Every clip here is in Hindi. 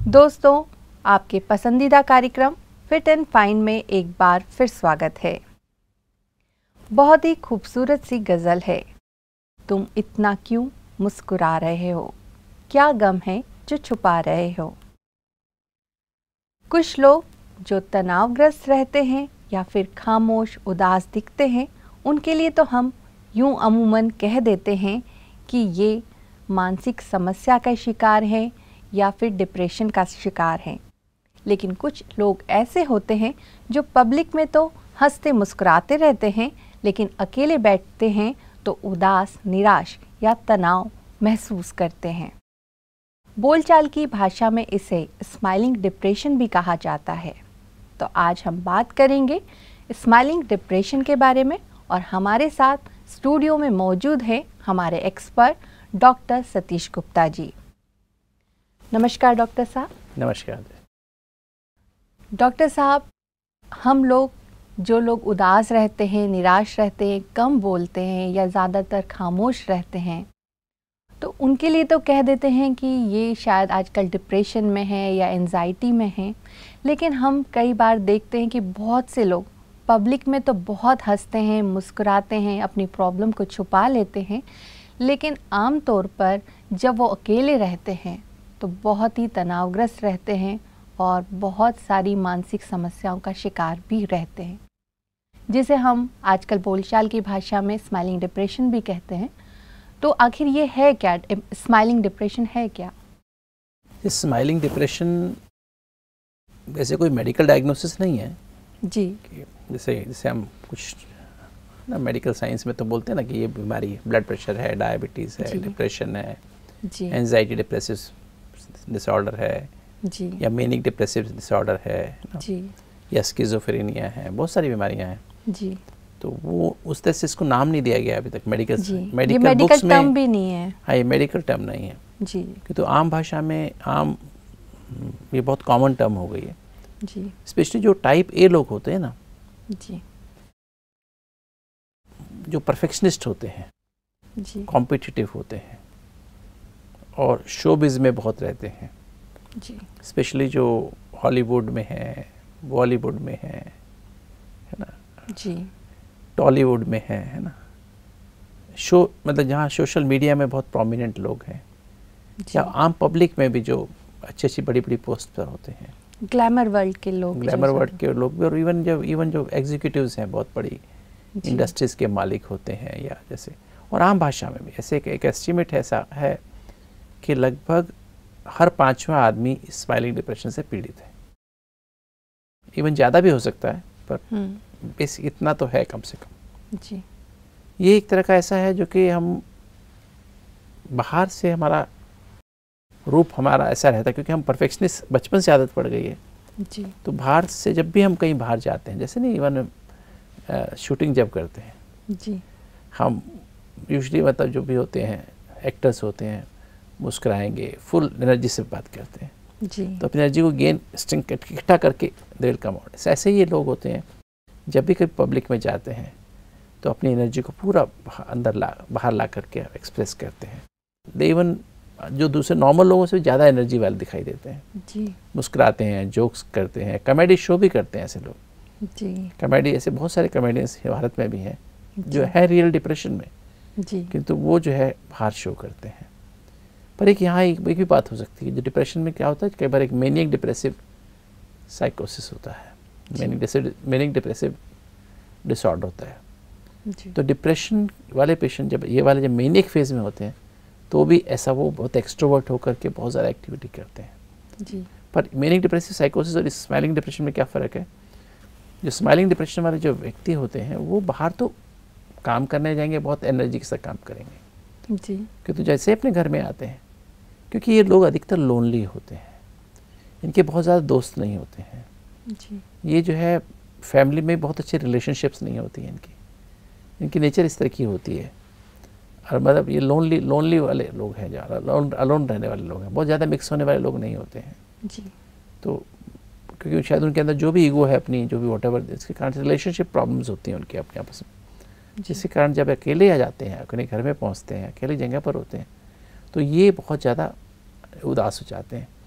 दोस्तों, आपके पसंदीदा कार्यक्रम फिट एंड फाइन में एक बार फिर स्वागत है। बहुत ही खूबसूरत सी गज़ल है। तुम इतना क्यों मुस्कुरा रहे हो, क्या गम है जो छुपा रहे हो। कुछ लोग जो तनावग्रस्त रहते हैं या फिर खामोश उदास दिखते हैं, उनके लिए तो हम यूं अमूमन कह देते हैं कि ये मानसिक समस्या का शिकार है या फिर डिप्रेशन का शिकार हैं। लेकिन कुछ लोग ऐसे होते हैं जो पब्लिक में तो हंसते मुस्कुराते रहते हैं, लेकिन अकेले बैठते हैं तो उदास, निराश या तनाव महसूस करते हैं। बोलचाल की भाषा में इसे स्माइलिंग डिप्रेशन भी कहा जाता है। तो आज हम बात करेंगे स्माइलिंग डिप्रेशन के बारे में, और हमारे साथ स्टूडियो में मौजूद हैं हमारे एक्सपर्ट डॉक्टर सतीश गुप्ता जी। नमस्कार डॉक्टर साहब। नमस्कार डॉक्टर साहब, हम लोग जो लोग उदास रहते हैं, निराश रहते हैं, कम बोलते हैं या ज़्यादातर खामोश रहते हैं, तो उनके लिए तो कह देते हैं कि ये शायद आजकल डिप्रेशन में है या एंजाइटी में है। लेकिन हम कई बार देखते हैं कि बहुत से लोग पब्लिक में तो बहुत हंसते हैं, मुस्कुराते हैं, अपनी प्रॉब्लम को छुपा लेते हैं, लेकिन आम तौर पर जब वो अकेले रहते हैं तो बहुत ही तनावग्रस्त रहते हैं और बहुत सारी मानसिक समस्याओं का शिकार भी रहते हैं, जिसे हम आजकल बोलचाल की भाषा में स्माइलिंग डिप्रेशन भी कहते हैं। तो आखिर ये है क्या, स्माइलिंग डिप्रेशन है क्या? स्माइलिंग डिप्रेशन वैसे कोई मेडिकल डायग्नोसिस नहीं है जी। जैसे हम कुछ ना मेडिकल साइंस में तो बोलते हैं ना कि ये बीमारी है, ब्लड प्रेशर है, डायबिटीज़ है, डिप्रेशन है, एंजाइटी डिप्रेसिव डिसऑर्डर है जी, या मेनिक डिप्रेसिव डिसऑर्डर है जी, या स्किज़ोफ्रेनिया है, बहुत सारी बीमारियां हैं जी। तो वो उस तरह से इसको नाम नहीं दिया गया अभी तक मेडिकल मेडिकल टर्म भी नहीं है। हाँ, ये मेडिकल टर्म नहीं है जी। तो आम भाषा में ये बहुत कॉमन टर्म हो गई है जी। स्पेशली जो टाइप ए लोग होते हैं ना जी। जो परफेक्शनिस्ट होते हैं, जी। कॉम्पिटिटिव होते हैं और शोबिज़ में बहुत रहते हैं जी। स्पेशली जो हॉलीवुड में है, बॉलीवुड में है ना, जी, टॉलीवुड में है ना, मतलब जहाँ सोशल मीडिया में बहुत प्रोमिनेंट लोग हैं या आम पब्लिक में भी जो अच्छी अच्छी बड़ी बड़ी पोस्ट पर होते हैं, ग्लैमर वर्ल्ड के लोग, ग्लैमर वर्ल्ड के लोग भी, और इवन जो एग्जीक्यूटिव्स हैं, बहुत बड़ी इंडस्ट्रीज के मालिक होते हैं, या जैसे, और आम भाषा में भी ऐसे एक एस्टीमेट ऐसा है कि लगभग हर 5वां आदमी स्माइलिंग डिप्रेशन से पीड़ित है। इवन ज़्यादा भी हो सकता है, पर बेसिक इतना तो है कम से कम। जी। ये एक तरह का ऐसा है जो कि हम बाहर से हमारा रूप हमारा ऐसा रहता है, क्योंकि हम परफेक्शनिस्ट बचपन से आदत पड़ गई है जी। तो बाहर से जब भी हम कहीं बाहर जाते हैं, जैसे नहीं इवन शूटिंग जब करते हैं जी, हम यूजुअली मतलब जो भी होते हैं एक्टर्स होते हैं, मुस्कुराएंगे, फुल एनर्जी से बात करते हैं जी। तो अपनी एनर्जी को गेन इकट्ठा करके दे विल कम आउट। ऐसे ही ये लोग होते हैं, जब भी कभी पब्लिक में जाते हैं तो अपनी एनर्जी को पूरा बाहर ला करके एक्सप्रेस करते हैं। दे इवन जो दूसरे नॉर्मल लोगों से ज़्यादा एनर्जी वाले दिखाई देते हैं जी। मुस्कुराते हैं, जोक्स करते हैं, कॉमेडी शो भी करते हैं ऐसे लोग जी। कॉमेडी, ऐसे बहुत सारे कॉमेडियंस भारत में भी हैं जो है रियल डिप्रेशन में जी। किंतु वो जो है बाहर शो करते हैं। पर एक यहाँ एक भी बात हो सकती है, जो डिप्रेशन में क्या होता है, कई बार एक मेनिक डिप्रेसिव साइकोसिस होता है, मेनिक डिप्रेसिव डिसऑर्डर होता है जी। तो डिप्रेशन वाले पेशेंट जब मेनिक फेज में होते हैं तो भी ऐसा वो बहुत एक्सट्रोवर्ट होकर के बहुत ज़्यादा एक्टिविटी करते हैं जी। पर मेनिक डिप्रेसिव साइकोसिस और स्माइलिंग डिप्रेशन में क्या फ़र्क है? जो स्माइलिंग डिप्रेशन वाले जो व्यक्ति होते हैं वो बाहर तो काम करने जाएंगे, बहुत एनर्जी के साथ काम करेंगे जी। क्योंकि जैसे अपने घर में आते हैं, क्योंकि ये लोग अधिकतर लोनली होते हैं, इनके बहुत ज़्यादा दोस्त नहीं होते हैं जी। ये जो है फैमिली में बहुत अच्छे रिलेशनशिप्स नहीं होती हैं इनकी नेचर इस तरह की होती है। और मतलब ये लोनली वाले लोग हैं, जो अलोन रहने वाले लोग हैं, बहुत ज़्यादा मिक्स होने वाले लोग नहीं होते हैं जी। तो क्योंकि शायद उनके अंदर जो भी ईगो है अपनी, जो भी व्हाटएवर, इसके कारण रिलेशनशिप प्रॉब्लम्स होती हैं उनके अपने आपस में, जिसके कारण जब अकेले आ जाते हैं, अपने घर में पहुंचते हैं, अकेली जगह पर होते हैं तो ये बहुत ज़्यादा उदास हो जाते हैं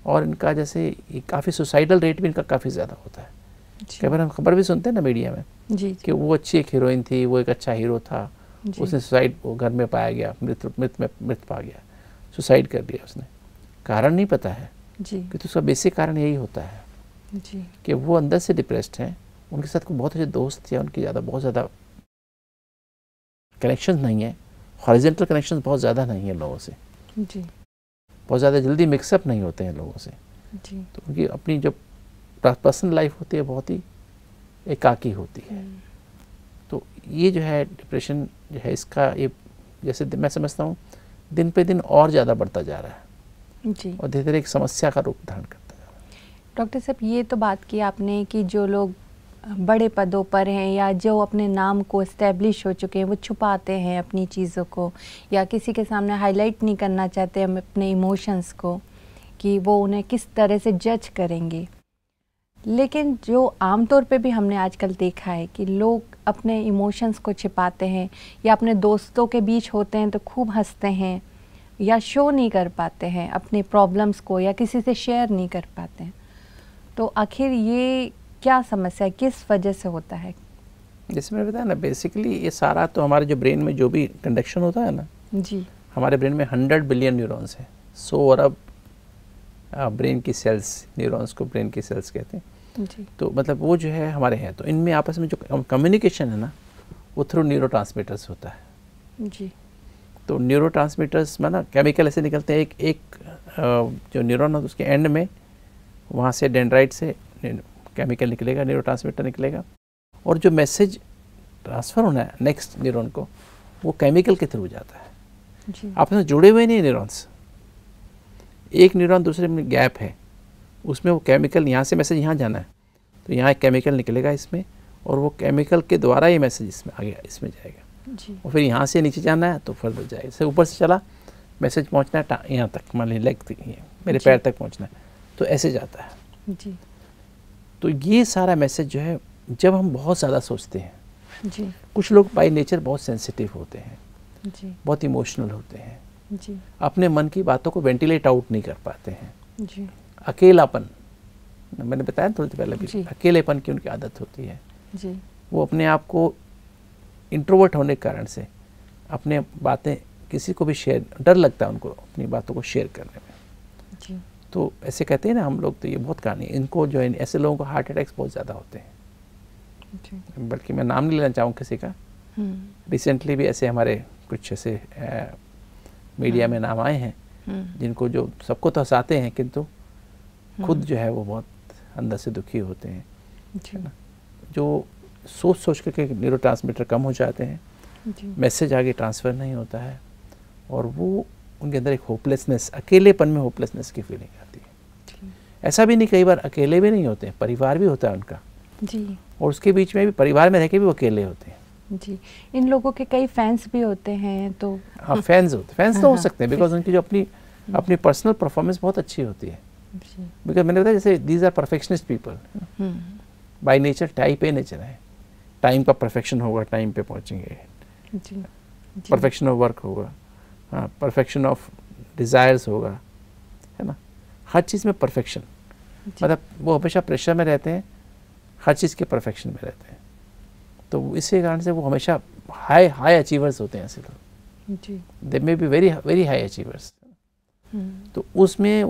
और इनका जैसे काफ़ी सुसाइडल रेट भी इनका काफ़ी ज़्यादा होता है। कई बार हम खबर भी सुनते हैं ना मीडिया में जी, कि वो अच्छी एक हीरोइन थी, वो एक अच्छा हीरो था, उसने सुसाइड, वो घर में पाया गया, मृत पा गया, सुसाइड कर लिया उसने। कारण नहीं पता है जी, कि तो उसका बेसिक कारण यही होता है जी, कि वो अंदर से डिप्रेस्ड हैं, उनके साथ कोई बहुत अच्छे दोस्त या उनकी बहुत ज़्यादा कनेक्शन नहीं है, हॉरिजॉन्टल कनेक्शन बहुत ज़्यादा नहीं है लोगों से, जी, बहुत ज़्यादा जल्दी मिक्सअप नहीं होते हैं लोगों से, जी, तो उनकी अपनी जो पर्सनल लाइफ होती है बहुत ही एकाकी होती है। तो ये जो है डिप्रेशन जो है इसका ये जैसे मैं समझता हूँ दिन पे दिन और ज़्यादा बढ़ता जा रहा है जी। और धीरे धीरे एक समस्या का रूप धारण करता जा रहा है। डॉक्टर साहब, ये तो बात की आपने कि जो लोग बड़े पदों पर हैं या जो अपने नाम को इस्टेब्लिश हो चुके हैं वो छुपाते हैं अपनी चीज़ों को या किसी के सामने हाईलाइट नहीं करना चाहते हम अपने इमोशंस को कि वो उन्हें किस तरह से जज करेंगे। लेकिन जो आमतौर पे भी हमने आजकल देखा है कि लोग अपने इमोशंस को छिपाते हैं या अपने दोस्तों के बीच होते हैं तो खूब हंसते हैं या शो नहीं कर पाते हैं अपने प्रॉब्लम्स को या किसी से शेयर नहीं कर पाते हैं। तो आखिर ये क्या समस्या है, किस वजह से होता है? जैसे मैंने बताया ना, बेसिकली ये सारा तो हमारे जो ब्रेन में जो भी कंडक्शन होता है ना जी, हमारे ब्रेन में 100 बिलियन न्यूरॉन्स हैं, 100 अरब ब्रेन की सेल्स, न्यूरॉन्स को ब्रेन की सेल्स कहते हैं। जी, तो मतलब वो जो है हमारे हैं, तो इनमें आपस में जो कम्युनिकेशन है ना वो थ्रू न्यूरोट्रांसमीटर्स होता है। जी, तो न्यूरोट्रांसमीटर्स में ना केमिकल ऐसे निकलते हैं, एक जो न्यूरॉन है उसके एंड में वहाँ से डेंड्राइट से केमिकल निकलेगा, न्यूरोट्रांसमीटर निकलेगा, और जो मैसेज ट्रांसफ़र होना है नेक्स्ट न्यूरॉन को वो केमिकल के थ्रू जाता है। जी, आपस में जुड़े हुए नहीं न्यूरॉन्स, एक न्यूरॉन दूसरे में गैप है, उसमें वो केमिकल यहाँ से मैसेज यहाँ जाना है तो यहाँ एक केमिकल निकलेगा इसमें और वो केमिकल के द्वारा ये मैसेज इसमें आ गया, इसमें जाएगा जी, और फिर यहाँ से नीचे जाना है तो फर्दर जाएगा। जैसे ऊपर से चला मैसेज पहुँचना है यहाँ तक, मान लीजिए लेग तक, मेरे पैर तक पहुँचना है तो ऐसे जाता है। जी, तो ये सारा मैसेज जो है जब हम बहुत ज़्यादा सोचते हैं, जी, कुछ लोग बाय नेचर बहुत सेंसिटिव होते हैं, जी, बहुत इमोशनल होते हैं, जी, अपने मन की बातों को वेंटिलेट आउट नहीं कर पाते हैं, जी, अकेलापन, मैंने बताया थोड़ी देर पहले भी, जी। अकेलेपन की उनकी आदत होती है, जी, वो अपने आप को इंट्रोवर्ट होने के कारण से अपने बातें किसी को भी शेयर, डर लगता है उनको अपनी बातों को शेयर करने में। जी, तो ऐसे कहते हैं ना हम लोग, तो ये बहुत कहानी है, इनको जो है ऐसे लोगों को हार्ट अटैक्स बहुत ज़्यादा होते हैं, जी, बल्कि मैं नाम नहीं लेना चाहूँ किसी का। रिसेंटली भी ऐसे हमारे कुछ ऐसे मीडिया में नाम आए हैं जिनको जो सबको तो हंसाते हैं किंतु खुद जो है वो बहुत अंदर से दुखी होते हैं, जी, है ना, जो सोच सोच के न्यूरोट्रांसमीटर कम हो जाते हैं, जी, मैसेज आगे ट्रांसफ़र नहीं होता है और वो उनके अंदर एक होपलेसनेस, अकेलेपन में होपलेसनेस की फीलिंग आती है। जी, ऐसा भी नहीं, कई बार अकेले भी नहीं होते हैं, परिवार भी होता है उनका जी, और उसके बीच में भी परिवार में रह के भी वो अकेले होते हैं। जी। इन लोगों के कई फैंस भी होते हैं तो हाँ, फैंस होते, फैंस तो हो हाँ, सकते हैं बिकॉज उनकी जो अपनी पर्सनल परफॉर्मेंस बहुत अच्छी होती है। जी, बिकॉज मैंने बताया जैसे these are perfectionist people, by nature type A nature है, टाइम का परफेक्शन होगा, टाइम पे पहुंचेंगे, जी, जी, परफेक्शन ऑफ वर्क होगा, हाँ, परफेक्शन ऑफ डिज़ायर्स होगा, है ना, हर चीज़ में परफेक्शन, मतलब वो हमेशा प्रेशर में रहते हैं, हर चीज़ के परफेक्शन में रहते हैं, तो इसी कारण से वो हमेशा हाई अचीवर्स होते हैं ऐसे लोग, जी, they may be very high achievers. तो उसमें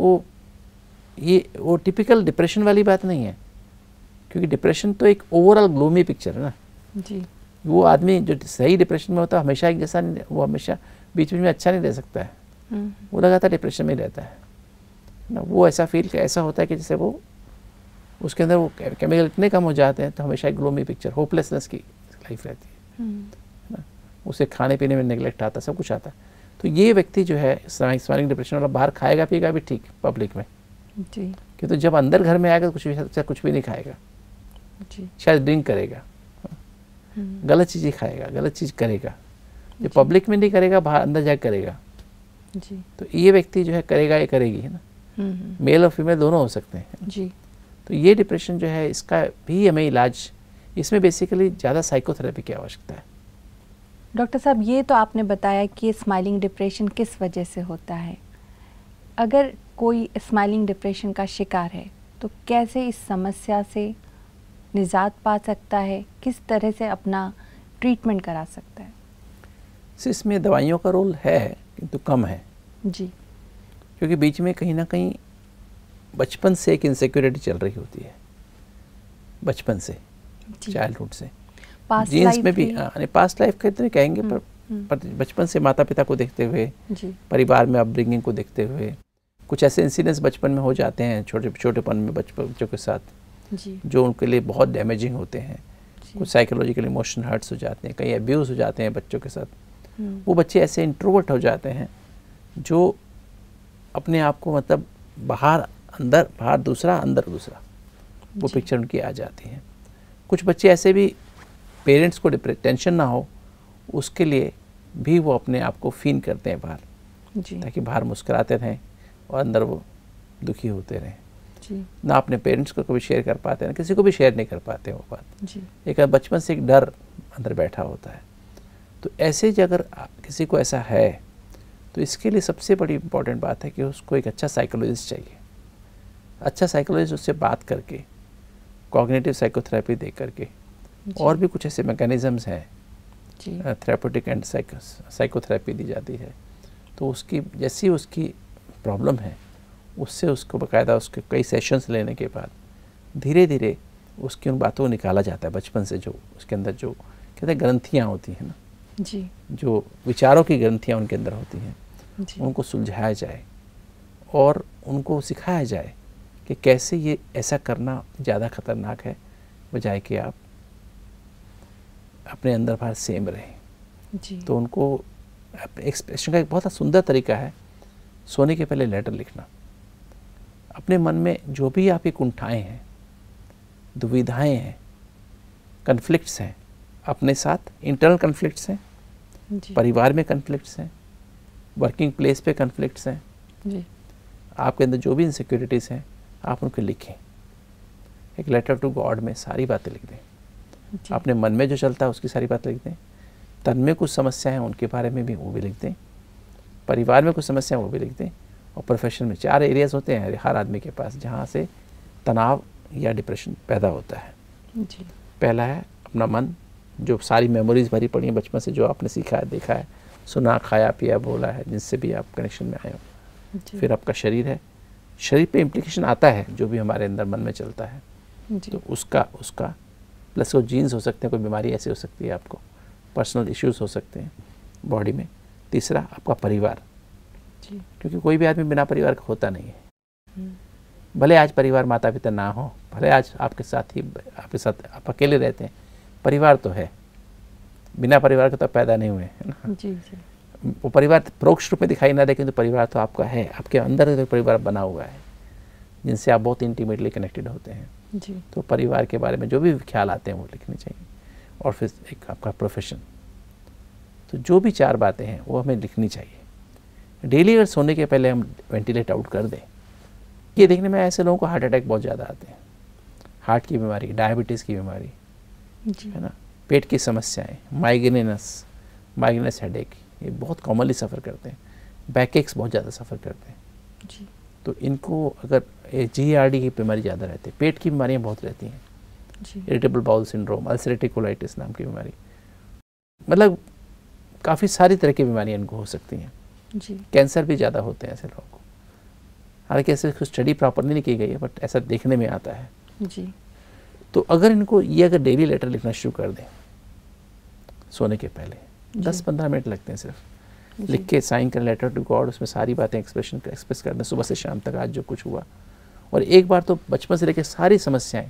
वो टिपिकल डिप्रेशन वाली बात नहीं है, क्योंकि डिप्रेशन तो एक ओवरऑल ग्लूमी पिक्चर है ना। जी, वो आदमी जो सही डिप्रेशन में होता है हमेशा एक जैसा नहीं, वो हमेशा बीच में अच्छा नहीं रह सकता है, वो लगातार डिप्रेशन में ही रहता है ना। वो ऐसा ऐसा होता है कि जैसे वो उसके अंदर वो केमिकल इतने कम हो जाते हैं तो हमेशा एक ग्लूमी पिक्चर, होपलेसनेस की लाइफ रहती है ना। उसे खाने पीने में नेगलेक्ट आता, सब कुछ आता है। तो ये व्यक्ति जो है स्मॉलिंग डिप्रेशन वाला बाहर खाएगा पिएगा भी ठीक पब्लिक में, जी, कि तो जब अंदर घर में आएगा तो कुछ भी नहीं खाएगा, जी, शायद ड्रिंक करेगा, गलत चीज़ें खाएगा, गलत चीज़ करेगा, जो पब्लिक में नहीं करेगा बाहर अंदर जाकर करेगा। जी, तो ये व्यक्ति जो है करेगा, ये करेगी, है ना, मेल और फीमेल दोनों हो सकते हैं। जी, तो ये डिप्रेशन जो है इसका भी हमें इलाज, इसमें बेसिकली ज़्यादा साइकोथेरेपी की आवश्यकता है। डॉक्टर साहब, ये तो आपने बताया कि स्माइलिंग डिप्रेशन किस वजह से होता है। अगर कोई स्माइलिंग डिप्रेशन का शिकार है तो कैसे इस समस्या से निजात पा सकता है, किस तरह से अपना ट्रीटमेंट करा सकता है? इसमें दवाइयों का रोल है किंतु कम है जी, क्योंकि बीच में कहीं ना कहीं बचपन से एक इनसिक्योरिटी चल रही होती है, बचपन से, चाइल्डहुड से, जीन्स में भी, पास्ट लाइफ कहते कहेंगे, पर बचपन से माता पिता को देखते हुए, परिवार में अपब्रिंगिंग को देखते हुए, कुछ ऐसे इंसिडेंट्स बचपन में हो जाते हैं छोटेपन में बच्चों के साथ जो उनके लिए बहुत डैमेजिंग होते हैं। कुछ साइकोलॉजिकल इमोशन हर्ट्स हो जाते हैं, कई अब्यूज़ हो जाते हैं बच्चों के साथ। वो बच्चे ऐसे इंट्रोवर्ट हो जाते हैं जो अपने आप को मतलब बाहर दूसरा, अंदर दूसरा, वो पिक्चर उनकी आ जाती है। कुछ बच्चे ऐसे भी, पेरेंट्स को टेंशन ना हो उसके लिए भी वो अपने आप को फील करते हैं बाहर, ताकि बाहर मुस्कुराते रहें और अंदर वो दुखी होते रहें। ना अपने पेरेंट्स को कभी शेयर कर पाते हैं, ना किसी को भी शेयर नहीं कर पाते वो बात। एक बचपन से एक डर अंदर बैठा होता है। तो ऐसे अगर किसी को ऐसा है तो इसके लिए सबसे बड़ी इम्पॉर्टेंट बात है कि उसको एक अच्छा साइकोलॉजिस्ट चाहिए। अच्छा साइकोलॉजिस्ट उससे बात करके, कॉग्निटिव साइकोथेरेपी दे करके, और भी कुछ ऐसे मैकेनिज़म्स हैं, थेरेपेटिक एंड साइकोथेरेपी दी जाती है। तो उसकी जैसी उसकी प्रॉब्लम है उससे उसको बाकायदा उसके कई सेशंस लेने के बाद धीरे धीरे उसकी उन बातों को निकाला जाता है बचपन से, जो उसके अंदर जो कहते हैं ग्रंथियाँ होती हैं ना जी, जो विचारों की ग्रंथियाँ उनके अंदर होती हैं, उनको सुलझाया जाए और उनको सिखाया जाए कि कैसे ये ऐसा करना ज़्यादा खतरनाक है, बजाय कि आप अपने अंदर बाहर सेम रहें। तो उनको एक्सप्रेशन का एक बहुत सुंदर तरीका है सोने के पहले लेटर लिखना। अपने मन में जो भी आपकी कुंठाएं हैं, दुविधाएं हैं, कन्फ्लिक्ट्स हैं, अपने साथ इंटरनल कन्फ्लिक्ट्स हैं, परिवार में कन्फ्लिक्ट्स हैं, वर्किंग प्लेस पे कन्फ्लिक्ट्स हैं, आपके अंदर जो भी इनसिक्योरिटीज़ हैं, आप उनको लिखें। एक लेटर टू गॉड में सारी बातें लिख दें। अपने मन में जो चलता है उसकी सारी बातें लिख दें। तन में कुछ समस्या हैं उनके बारे में भी वो भी लिख दें। परिवार में कुछ समस्या है वो भी लिख दें। और प्रोफेशन में 4 एरियाज़ होते हैं हर आदमी के पास जहाँ से तनाव या डिप्रेशन पैदा होता है। पहला है अपना मन, जो सारी मेमोरीज भरी पड़ी हैं बचपन से, जो आपने सीखा है, देखा है, सुना, खाया, पिया, बोला है, जिनसे भी आप कनेक्शन में आए हो। फिर आपका शरीर है, शरीर पे इम्प्लीकेशन आता है जो भी हमारे अंदर मन में चलता है, तो उसका प्लस वो जीन्स हो सकते हैं, कोई बीमारी ऐसी हो सकती है, आपको पर्सनल इश्यूज हो सकते हैं बॉडी में। तीसरा आपका परिवार, क्योंकि कोई भी आदमी बिना परिवार का होता नहीं है। भले आज परिवार माता पिता ना हो, भले आज आपके साथ आप अकेले रहते हैं, परिवार तो है। बिना परिवार के तो पैदा नहीं हुए, है ना। जी। वो परिवार परोक्ष रूप में दिखाई ना दे, किंतु परिवार तो आपका है, आपके अंदर तो परिवार बना हुआ है जिनसे आप बहुत इंटीमेटली कनेक्टेड होते हैं। तो परिवार के बारे में जो भी ख्याल आते हैं वो लिखने चाहिए। और फिर एक आपका प्रोफेशन, तो जो भी 4 बातें हैं वो हमें लिखनी चाहिए। डेली अगर सोने के पहले हम वेंटिलेट आउट कर दें। ये देखने में ऐसे लोगों को हार्ट अटैक बहुत ज़्यादा आते हैं, हार्ट की बीमारी, डायबिटीज़ की बीमारी, है ना, पेट की समस्याएं, माइग्रेनस हेडेक, ये बहुत कॉमनली सफ़र करते हैं। बैक एक्स बहुत ज़्यादा सफ़र करते हैं। तो इनको अगर GERD की बीमारी ज़्यादा रहती है, पेट की बीमारियाँ बहुत रहती हैं, irritable bowel syndrome, ulcerative colitis नाम की बीमारी, मतलब काफ़ी सारी तरह की बीमारियाँ इनको हो सकती हैं। कैंसर भी ज़्यादा होते हैं ऐसे लोगों को। हालांकि ऐसे कुछ स्टडी प्रॉपर नहीं की गई है, बट ऐसा देखने में आता है। तो अगर इनको ये अगर डेली लेटर लिखना शुरू कर दें सोने के पहले, 10-15 मिनट लगते हैं सिर्फ, लिख के साइन कर लेटर टू गॉड, उसमें सारी बातें एक्सप्रेस कर दें सुबह से शाम तक, आज जो कुछ हुआ। और एक बार तो बचपन से लेकर सारी समस्याएं,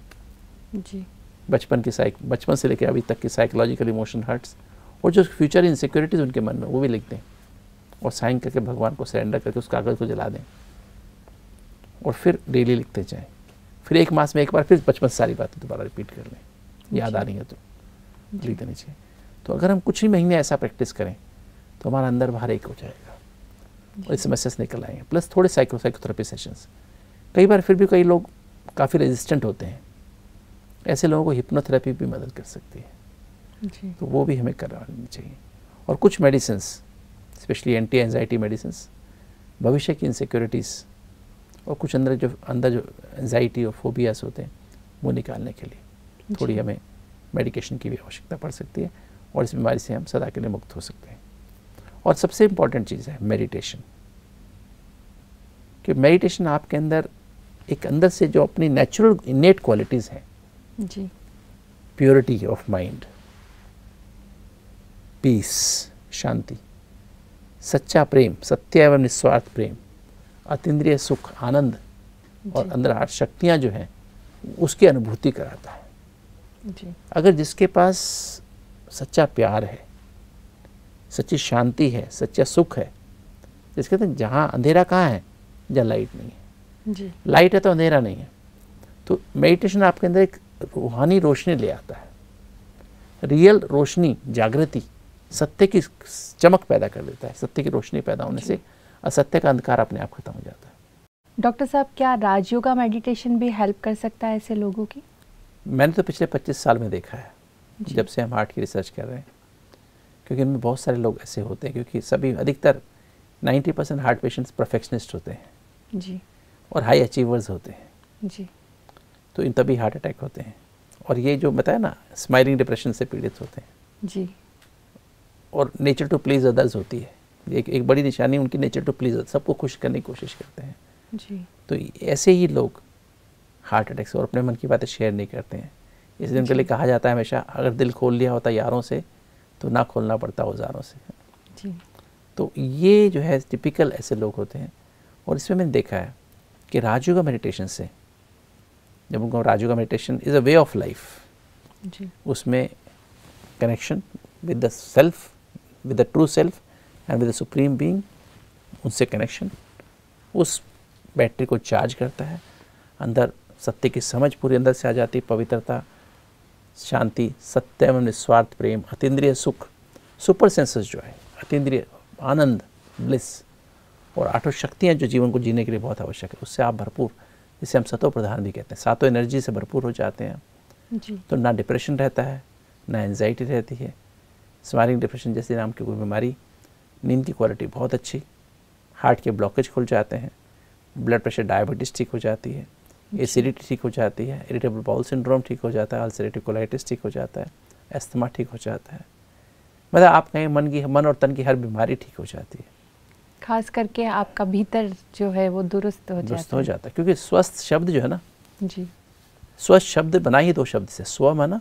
बचपन से लेकर अभी तक की साइकोलॉजिकल इमोशन हर्ट्स और जो फ्यूचर इनसिक्योरिटीज उनके मन में, वो भी लिख दें और साइन करके भगवान को सरेंडर करके उस कागज़ को जला दें। और फिर डेली लिखते जाएं। फिर 1 मास में एक बार फिर बचपन से सारी बातें दोबारा रिपीट कर लें, याद आ रही है तो लिख देनी चाहिए। तो अगर हम कुछ ही महीने ऐसा प्रैक्टिस करें तो हमारा अंदर बाहर एक हो जाएगा और इस समस्या से निकल आएंगे। प्लस थोड़े साइकोथेरेपी सेशंस, कई बार फिर भी कई लोग काफ़ी रेजिस्टेंट होते हैं, ऐसे लोगों को हिप्नोथेरेपी भी मदद कर सकती है, तो वो भी हमें करवानी चाहिए। और कुछ medicines, specially anti anxiety medicines, भविष्य की इनसिक्योरिटीज़ और कुछ अंदर जो एंजाइटी और फोबियास होते हैं वो निकालने के लिए थोड़ी हमें मेडिकेशन की भी आवश्यकता पड़ सकती है और इस बीमारी से हम सदा के लिए मुक्त हो सकते हैं। और सबसे इम्पॉर्टेंट चीज़ है मेडिटेशन, कि मेडिटेशन आपके अंदर एक अंदर से जो अपनी नेचुरल इनेट क्वालिटीज़ हैं जी, प्योरिटी ऑफ माइंड, पीस, शांति, सच्चा प्रेम, सत्य एवं निस्वार्थ प्रेम, अतीन्द्रिय सुख, आनंद और अंदर शक्तियाँ जो हैं उसकी अनुभूति कराता है जी। अगर जिसके पास सच्चा प्यार है, सच्ची शांति है, सच्चा सुख है, जिसके कहते हैं जहाँ अंधेरा कहाँ है, जहाँ लाइट नहीं है जी, लाइट है तो अंधेरा नहीं है। तो मेडिटेशन आपके अंदर एक रूहानी रोशनी ले आता है, रियल रोशनी, जागृति, सत्य की चमक पैदा कर देता है। सत्य की रोशनी पैदा होने से असत्य का अंधकार अपने आप खत्म हो जाता है। डॉक्टर साहब, क्या राजयोगा मेडिटेशन भी हेल्प कर सकता है ऐसे लोगों की? मैंने तो पिछले 25 साल में देखा है, जी। जब से हम हार्ट की रिसर्च कर रहे हैं, क्योंकि इनमें बहुत सारे लोग ऐसे होते हैं, क्योंकि सभी अधिकतर 90% हार्ट पेशेंट्स परफेक्शनिस्ट होते हैं जी और हाई अचीवर्स होते हैं, जी तो इन तभी हार्ट अटैक होते हैं। और ये जो बताया ना, स्माइलिंग डिप्रेशन से पीड़ित होते हैं जी और नेचर टू प्लीज अदर्स होती है। एक बड़ी निशानी उनकी नेचर टू प्लीज, सबको खुश करने की कोशिश करते हैं। जी। तो ऐसे ही लोग हार्ट अटैक से और अपने मन की बातें शेयर नहीं करते हैं। इसलिए उनके लिए कहा जाता है हमेशा, अगर दिल खोल लिया होता यारों से तो ना खोलना पड़ता औजारों से। जी। तो ये जो है टिपिकल ऐसे लोग होते हैं। और इसमें मैंने देखा है कि राजयोगा मेडिटेशन से, जब उनको Rajyoga meditation is a way of life, जी उसमें connection with the self, with the true self and with the supreme being, उनसे कनेक्शन उस बैटरी को चार्ज करता है। अंदर सत्य की समझ पूरी अंदर से आ जाती है, पवित्रता, शांति, सत्य एवं निस्वार्थ प्रेम, अतीन्द्रिय सुख, सुपर सेंसेस जो है, अतीन्द्रिय आनंद, ब्लिस और 8 शक्तियाँ जो जीवन को जीने के लिए बहुत आवश्यक है, उससे आप भरपूर, जिसे हम सतो प्रधान भी कहते हैं, 7 एनर्जी से भरपूर हो जाते हैं जी। तो ना डिप्रेशन रहता है, ना एंजाइटी रहती है। स्माइलिंग डिप्रेशन जैसे नाम की कोई बीमारी, नींद की क्वालिटी बहुत अच्छी, हार्ट के ब्लॉकेज खुल जाते हैं, ब्लड प्रेशर, डायबिटीज़ ठीक हो जाती है, एसिडिटी ठीक हो जाती है, इरिटेबल बाउल सिंड्रोम ठीक हो जाता है, अल्सरेटिव कोलाइटिस ठीक हो जाता है, अस्थमा ठीक हो जाता है। मतलब आप कहें मन और तन की हर बीमारी ठीक हो जाती है। खास करके आपका भीतर जो है वो दुरुस्त हो जाता है। क्योंकि स्वस्थ शब्द जो है ना, जी, स्वस्थ शब्द बना ही 2 शब्द से, स्व माना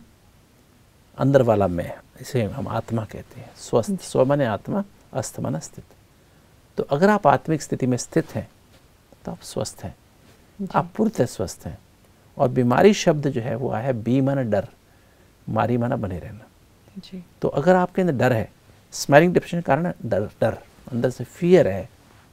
अंदर वाला मैं, इसे हम आत्मा कहते हैं। स्वस्थ, स्व माने आत्मा, अस्त माना स्थित। तो अगर आप आत्मिक स्थिति में स्थित हैं तो आप स्वस्थ हैं, आप पूर्णतः स्वस्थ हैं। और बीमारी शब्द जो है वो आया है बी माना डर, मारी माना बने रहना। जी। तो अगर आपके अंदर डर है, स्माइलिंग डिप्रेशन का कारण डर अंदर से फियर है,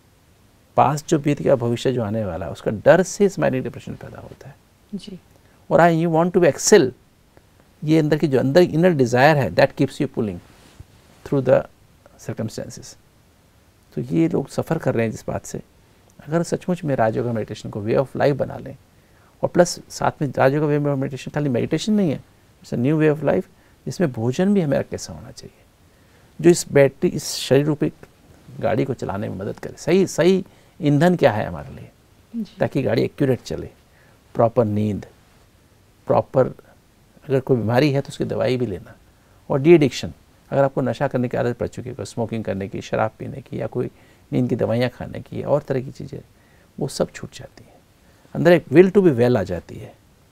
पास्ट जो बीत गया, भविष्य जो आने वाला है, उसका डर से स्माइलिंग डिप्रेशन पैदा होता है। जी। और यू वांट टू एक्सेल, ये अंदर की जो अंदर इनर डिज़ायर है, that keeps you pulling through the circumstances. तो ये लोग सफ़र कर रहे हैं जिस बात से, अगर सचमुच में राजयोगा मेडिटेशन को वे ऑफ लाइफ बना लें, और प्लस साथ में राजयोगा वे ऑफ मेडिटेशन खाली मेडिटेशन नहीं है, it's a new way of life, जिसमें भोजन भी हमें कैसा होना चाहिए, जो इस बैटरी, इस शरीर रूपी गाड़ी को चलाने में मदद करे। सही ईंधन क्या है हमारे लिए, ताकि गाड़ी एक्यूरेट चले। प्रॉपर नींद, प्रॉपर, अगर कोई बीमारी है तो उसकी दवाई भी लेना। और डी एडिक्शन, अगर आपको नशा करने की आदत पड़ चुकी है, कोई स्मोकिंग करने की, शराब पीने की, या कोई नींद की दवाइयाँ खाने की, और तरह की चीज़ें, वो सब छूट जाती हैं। अंदर एक विल टू बी वेल आ जाती है।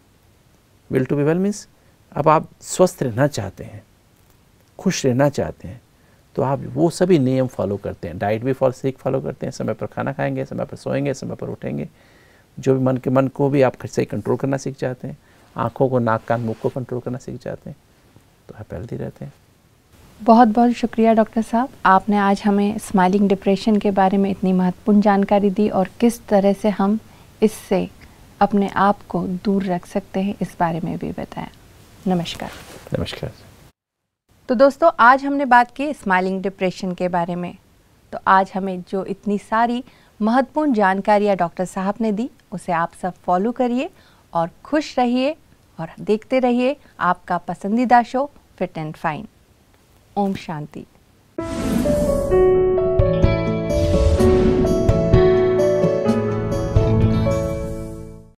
Will to be well means अब आप स्वस्थ रहना चाहते हैं, खुश रहना चाहते हैं, तो आप वो सभी नियम फॉलो करते हैं। डाइट भी फॉलो करते हैं, समय पर खाना खाएंगे, समय पर सोएंगे, समय पर उठेंगे। जो भी मन को भी आप सही कंट्रोल करना सीख जाते हैं, आँखों को, नाक, कान, मुख को कंट्रोल करना सीख जाते हैं, तो आप हेल्दी रहते हैं। बहुत बहुत शुक्रिया डॉक्टर साहब, आपने आज हमें स्माइलिंग डिप्रेशन के बारे में इतनी महत्वपूर्ण जानकारी दी और किस तरह से हम इससे अपने आप को दूर रख सकते हैं इस बारे में भी बताया। नमस्कार। नमस्कार। तो दोस्तों, आज हमने बात की स्माइलिंग डिप्रेशन के बारे में। तो आज हमें जो इतनी सारी महत्वपूर्ण जानकारियाँ डॉक्टर साहब ने दी, उसे आप सब फॉलो करिए और खुश रहिए और देखते रहिए आपका पसंदीदा शो फिट एंड फाइन। ओम शांति।